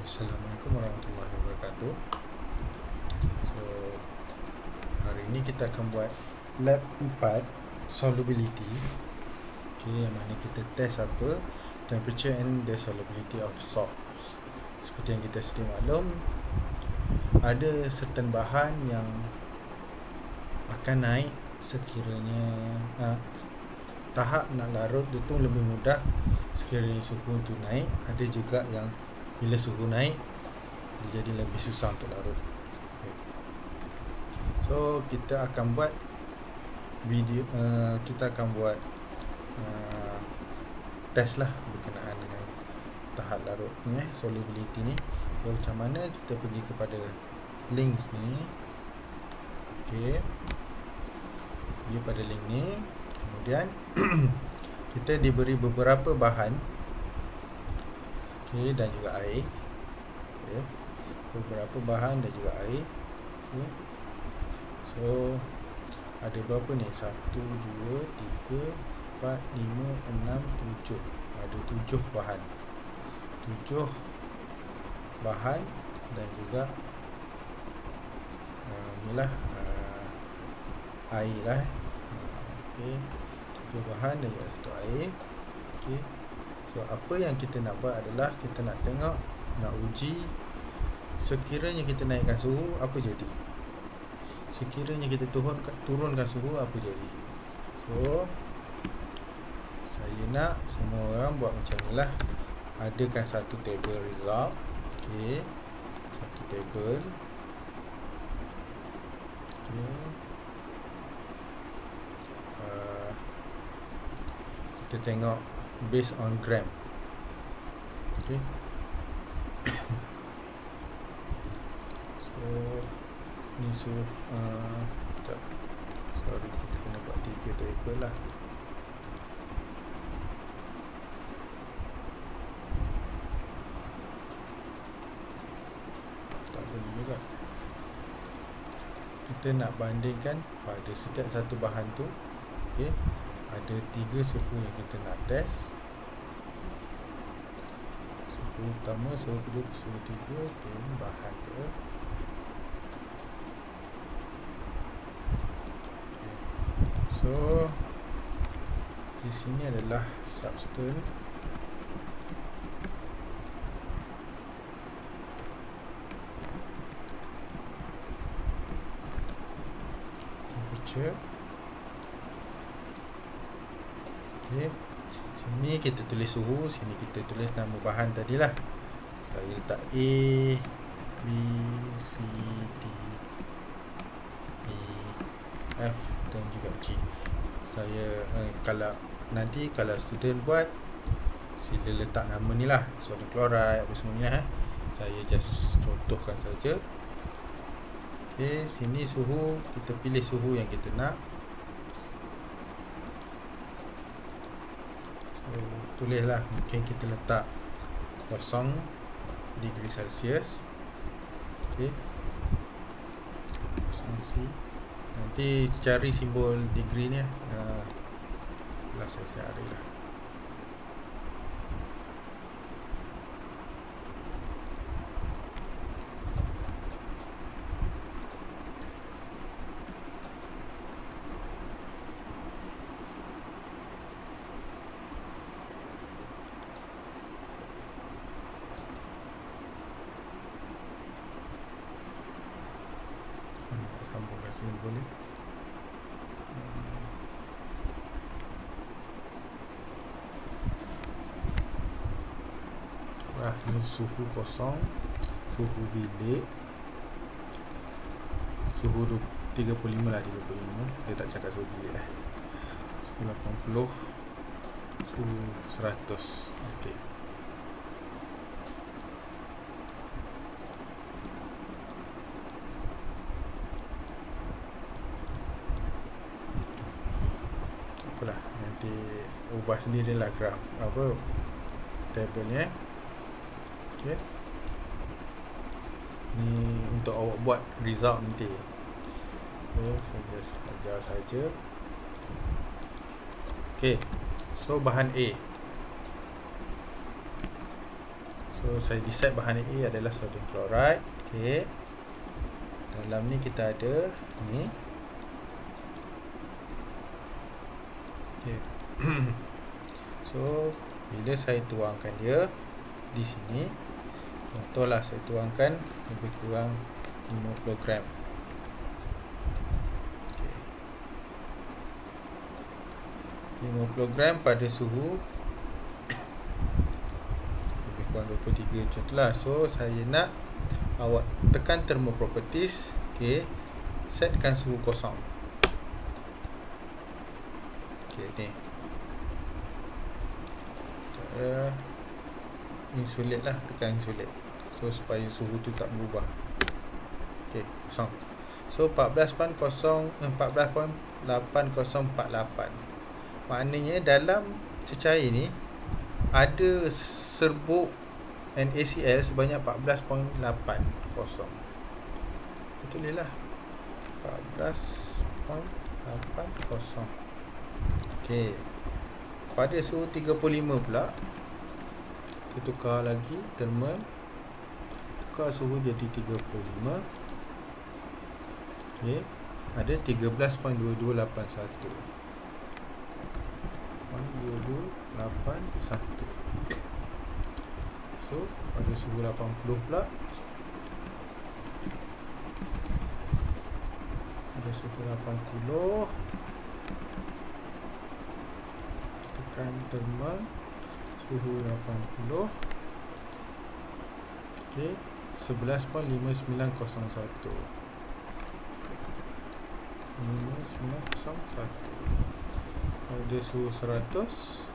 Assalamualaikum warahmatullahi wabarakatuh. So, hari ini kita akan buat lab 4 solubility. Okay, yang mana kita test apa? Temperature and the solubility of salts. Seperti yang kita sedia maklum, ada certain bahan yang akan naik sekiranya tahap nak larut itu lebih mudah sekiranya suhu itu naik. Ada juga yang bila suhu naik dia jadi lebih susah untuk larut. So kita akan buat video, kita akan buat test lah berkenaan dengan tahap larut ni, solubility ni. So macam mana, kita pergi kepada link ni. Okey, pergi pada link ni. Kemudian kita diberi beberapa bahan, okey, dan juga air. Okey, beberapa bahan dan juga air. Okey, so ada berapa ni? 1, 2, 3, 4, 5, 6, 7. Ada 7 bahan. 7 bahan dan juga inilah air lah. Okey, 7 bahan dan juga 1 air. Okey, so apa yang kita nak buat adalah kita nak tengok, nak uji sekiranya kita naikkan suhu apa jadi, sekiranya kita turunkan suhu apa jadi. So saya nak semua orang buat macam ni lah. Adakan satu table result. Okey, satu table. Okey, kita tengok based on gram. Okey, so ni suhu sorry, kita kena buat 3 table lah. Tak boleh juga. Kita nak bandingkan pada setiap satu bahan tu. Okey, ada 3 suhu yang kita nak test. Suhu pertama, suhu kedua, suhu ketiga, dan bahan dia. So di sini adalah substance, temperature. Okey, sini kita tulis suhu, sini kita tulis nama bahan tadilah. Saya letak A, B, C, D, E, F dan juga G. Saya kalau nanti kalau student buat, sila letak nama ni lah, sodium chloride apa semua ni lah. Saya just contohkan saja. Okey, sini suhu, kita pilih suhu yang kita nak. So tulislah, mungkin kita letak 0 degree Celsius. Okey, 0 C. Nanti cari simbol degree ni lah, saya cari lah. Sambungkan sini boleh. Ini suhu kosong, suhu bilik, suhu 35 lah, 35. Dia tak cakap suhu bilik lah. Suhu 80, suhu 100. Okey, apalah, nanti ubah sendirilah graf apa table ni. Okey, ni untuk awak buat result nanti. Okey, saya just ajar saja. Okey, so bahan A. So saya decide bahan A adalah sodium chloride. Okey. Dalam ni kita ada ni. Okey. So bila saya tuangkan dia di sini, contohlah saya tuangkan lebih kurang 50 gram. Okey. 50 gram pada suhu 23 contohlah. So saya nak awak tekan thermal properties. Okey, setkan suhu kosong. Okey, ni insulate lah, tekan insulate. So supaya suhu tu tak berubah. Okey, kosong. So 14.8048. Maknanya dalam cecair ni ada serbuk NaCl sebanyak 14.80. Betulilah 14.80. Okey. Pada suhu 35 pula, kita tukar lagi thermal. Tukar suhu jadi 35. Okey. Ada 13.2281. 2281. So pada suhu 80 pula, pada suhu 80 tekan thermal suhu 80. Okey, 11.5901. 5901 pada suhu 100.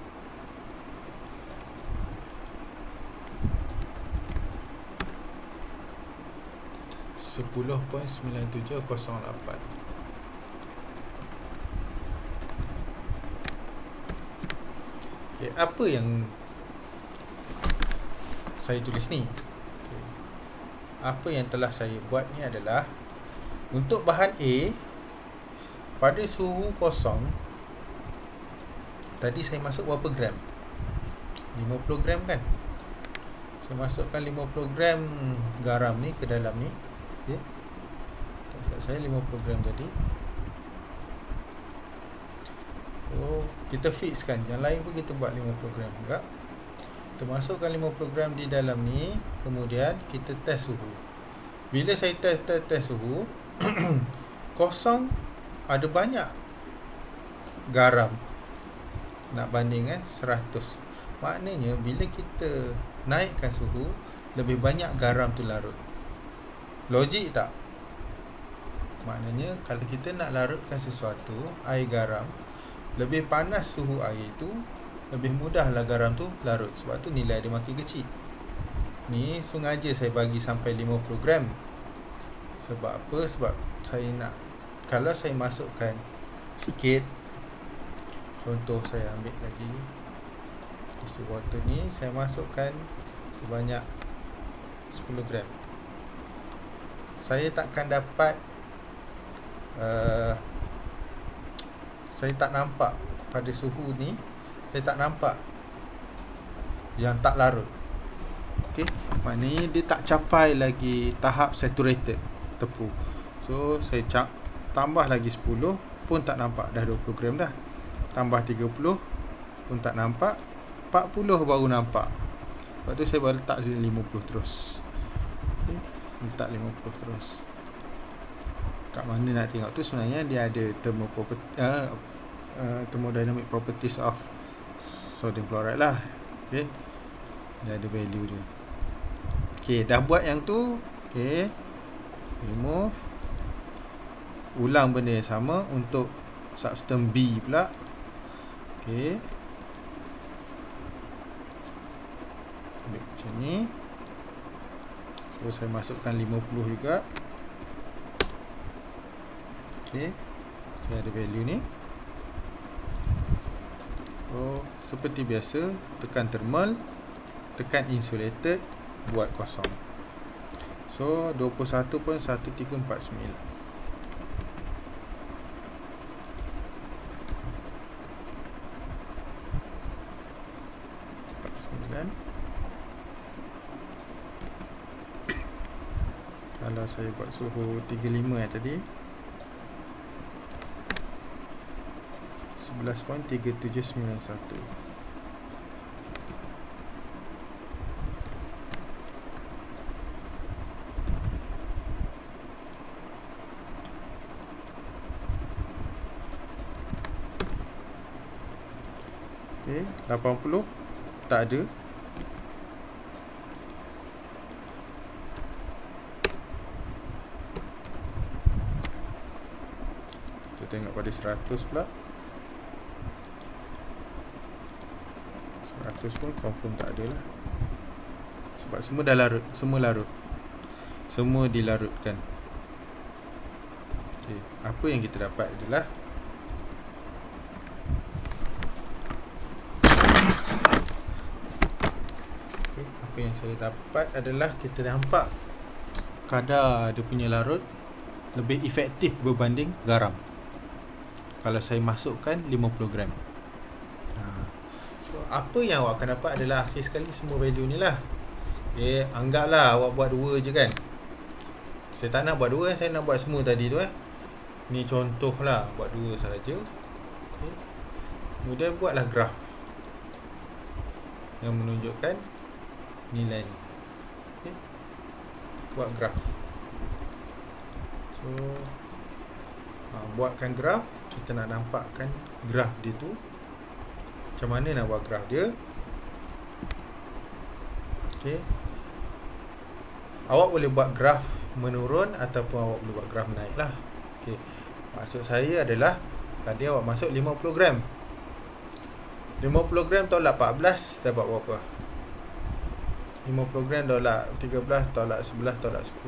10.9708. Okay, apa yang saya tulis ni? Okay. Apa yang telah saya buat ni adalah untuk bahan A pada suhu kosong. Tadi saya masuk berapa gram? 50 gram kan? Saya masukkan 50 gram garam ni ke dalam ni. Okay. Saya 50 gram jadi. Oh, kita fixkan. Yang lain pun kita buat 50 gram juga. Kita masukkan 50 gram di dalam ni. Kemudian kita test suhu. Bila saya test suhu kosong, ada banyak garam nak bandingkan 100. Maknanya bila kita naikkan suhu, lebih banyak garam tu larut. Logik tak? Maknanya kalau kita nak larutkan sesuatu, air garam, lebih panas suhu air itu, lebih mudahlah garam tu larut. Sebab tu nilai dia makin kecil. Ni sengaja saya bagi sampai 50 gram. Sebab apa? Sebab saya nak, kalau saya masukkan sikit, contoh saya ambil lagi distilled water ni, saya masukkan sebanyak 10 gram. Saya takkan dapat saya tak nampak pada suhu ni, saya tak nampak yang tak larut. Okey, maknanya dia tak capai lagi tahap saturated tepung. So saya tambah lagi 10 pun tak nampak, dah 20 gram dah. Tambah 30 pun tak nampak, 40 baru nampak. Lepas tu saya baru letak 50 terus. Okay, letak 50 terus. Kat mana nak tengok tu sebenarnya dia ada thermodynamic properties of sodium chloride lah. Okay, dia ada value dia. Okay, dah buat yang tu. Okay, remove. Ulang benda yang sama untuk substance B pula. Okay, ambil macam ni. So saya masukkan 50 juga. Okay, saya ada value ni. Oh, seperti biasa, tekan thermal, tekan insulated, buat kosong. So 21.1349. Salah saya buat suhu 35 tadi. 11.3791. Okey, 80 tak ada. Kita tengok pada 100 pula. 100 pun confirm tak ada lah. Sebab semua dah larut. Semua larut. Semua dilarutkan. Okay. Apa yang kita dapat adalah apa yang saya dapat adalah kita nampak kadar dia punya larut lebih efektif berbanding garam. Kalau saya masukkan 50 gram. So, apa yang awak akan dapat adalah akhir sekali semua value ni lah. Okay, anggaplah awak buat 2 je kan. Saya tak nak buat 2, saya nak buat semua tadi tu Ni contoh lah, buat 2 sahaja. Okay. Kemudian buatlah graf yang menunjukkan nilai ni. Okay. Buat graf. So buatkan graf. Kita nak nampakkan graf dia tu. Macam mana nak buat graf dia? Okay. Awak boleh buat graf menurun ataupun awak boleh buat graf naik lah. Okay. Maksud saya adalah tadi awak masuk 50 gram. 50 gram tolak 14 dapat berapa? 50 gram tolak 13 tolak 11 tolak 10.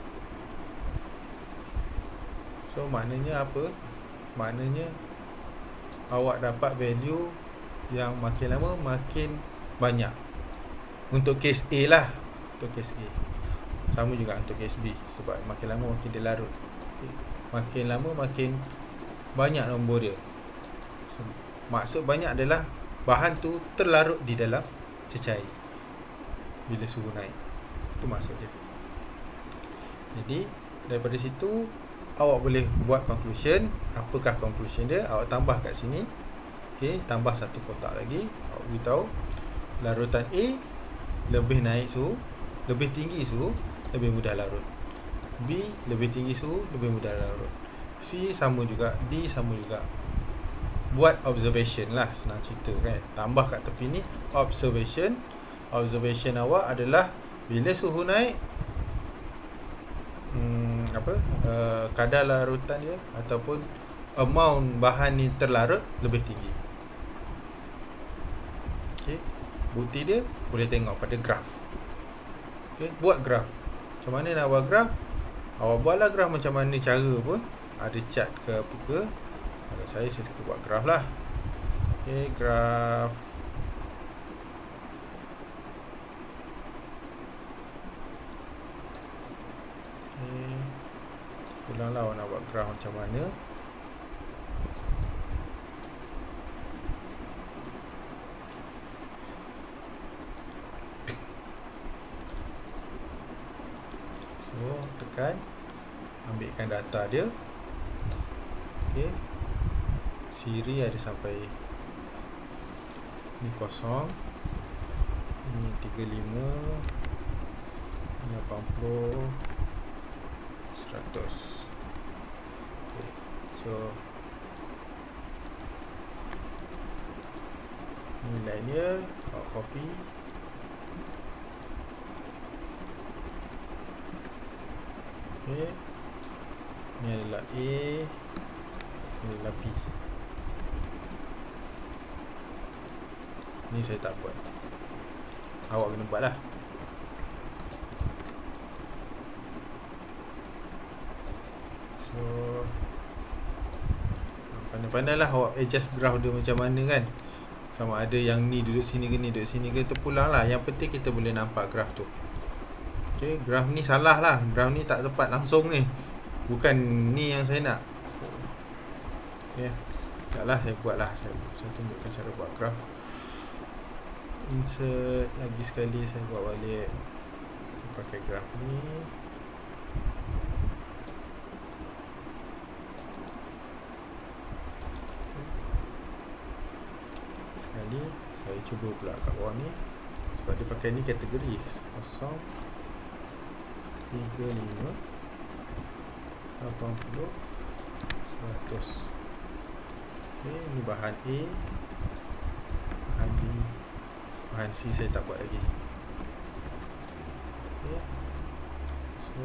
So maknanya apa? Maknanya awak dapat value yang makin lama makin banyak. Untuk case A lah. Untuk case A. Sama juga untuk case B. Sebab makin lama makin dia larut. Okay. Makin lama makin banyak nombor dia. So, maksud banyak adalah bahan tu terlarut di dalam cecair bila suhu naik. Itu maksud dia. Jadi daripada situ awak boleh buat conclusion. Apakah conclusion dia? Awak tambah kat sini. Okey, tambah satu kotak lagi. Awak beritahu larutan A lebih naik suhu, lebih tinggi suhu, lebih mudah larut. B lebih tinggi suhu, lebih mudah larut. C sama juga, D sama juga. Buat observation lah, senang cerita kan. Tambah kat tepi ni observation. Observation awak adalah bila suhu naik, kadar larutan dia ataupun amount bahan ni terlarut lebih tinggi. Okey, bukti dia boleh tengok pada graf. Okey, buat graf. Macam mana nak buat graf? Awak buatlah graf macam mana cara pun. Ada chart ke apa ke. Kalau saya suka buat graf lah. Okey, graf. Ulanglah awak nak buat graf macam mana. So tekan, ambilkan data dia. Okey, siri ada sampai ni kosong, ni 35, ni 80, 100. Okay. So nilai dia awak copy. Okay. Ni adalah A, ni adalah B. Ni saya tak buat. Awak kena buat lah. So pandai-pandai lah awak adjust graph dia macam mana kan. Sama ada yang ni duduk sini ke ni duduk sini ke, terpulang lah. Yang penting kita boleh nampak graph tu. Okay, graph ni salah lah. Graph ni tak tepat langsung ni. Bukan ni yang saya nak. Okay, taklah saya buat lah. Saya tunjukkan cara buat graph. Insert lagi sekali, saya buat balik. Pakai graph ni. Saya cuba pula kat bawah ni, sebab dia pakai ni kategori 0, 35, 80, 100. Okay, ni bahan A, bahan B, bahan C saya tak buat lagi. Okay. So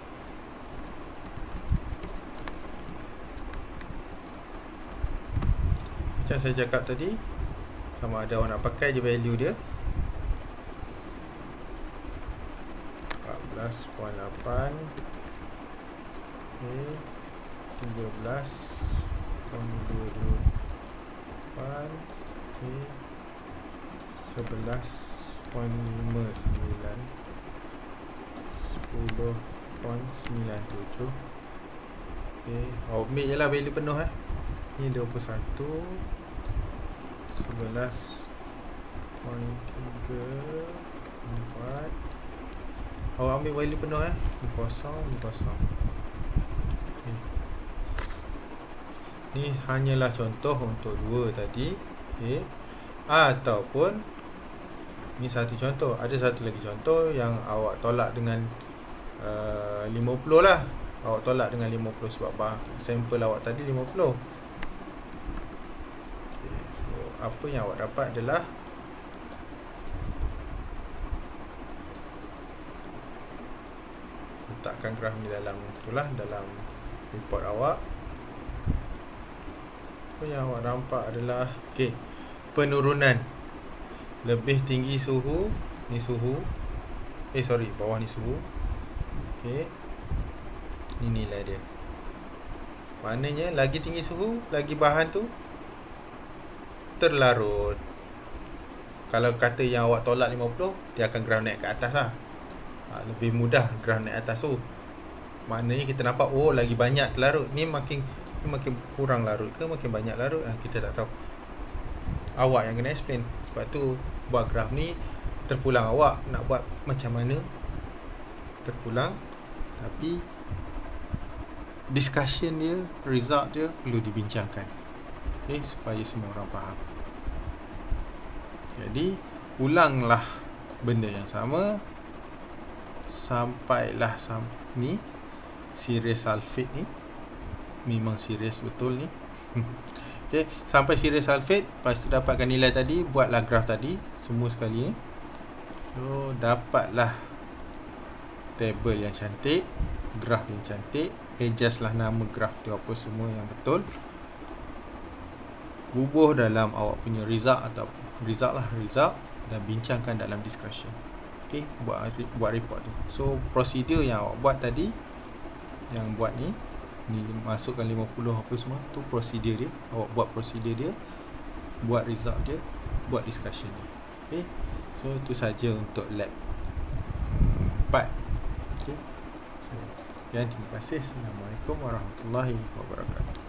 macam saya cakap tadi, sama ada awak nak pakai je value dia 14.8, okay, 13.224, okay, 11.59, 10.97. Okay, awak ambil je lah value penuh ni 21, 11.34. Awak ambil value penuh ni kosong, ni kosong. Okay. Ni hanyalah contoh untuk 2 tadi. Okay. Ataupun ni satu contoh. Ada satu lagi contoh yang awak tolak dengan 50 lah. Awak tolak dengan 50 sebab sampel awak tadi 50. Okay. So apa yang awak dapat adalah letakkan graf ni dalam itulah, dalam report awak. Apa yang awak nampak adalah okey, penurunan. Lebih tinggi suhu, ni suhu. Bawah ni suhu. Okey. Ni nilai dia. Maknanya lagi tinggi suhu, lagi bahan tu terlarut. Kalau kata yang awak tolak 50, dia akan graf naik ke atas lah. Lebih mudah graf naik atas tu. Maknanya kita nampak lagi banyak terlarut. Ni makin kurang larut ke makin banyak larut, kita tak tahu. Awak yang kena explain. Sebab tu buat graf ni terpulang awak nak buat macam mana terpulang, tapi discussion dia, result dia perlu dibincangkan, okay, supaya semua orang faham. Jadi ulanglah benda yang sama sampailah ni series sulfate ni memang serius betul ni. Okay, sampai series sulfate, lepas tu dapatkan nilai tadi, buatlah graf tadi semua sekali ni. So dapatlah table yang cantik, graf yang cantik, adjust lah nama graf tu apa semua yang betul, bubuh dalam awak punya result atau result, dan bincangkan dalam discussion. Okay, buat report tu. So prosedur yang awak buat tadi, yang buat ni masukkan 50 apa semua tu prosedur dia. Awak buat prosedur dia, buat result dia, buat discussion dia. Okay, so itu saja untuk lab 4. Okay, so sekian, terima kasih. Assalamualaikum warahmatullahi wabarakatuh.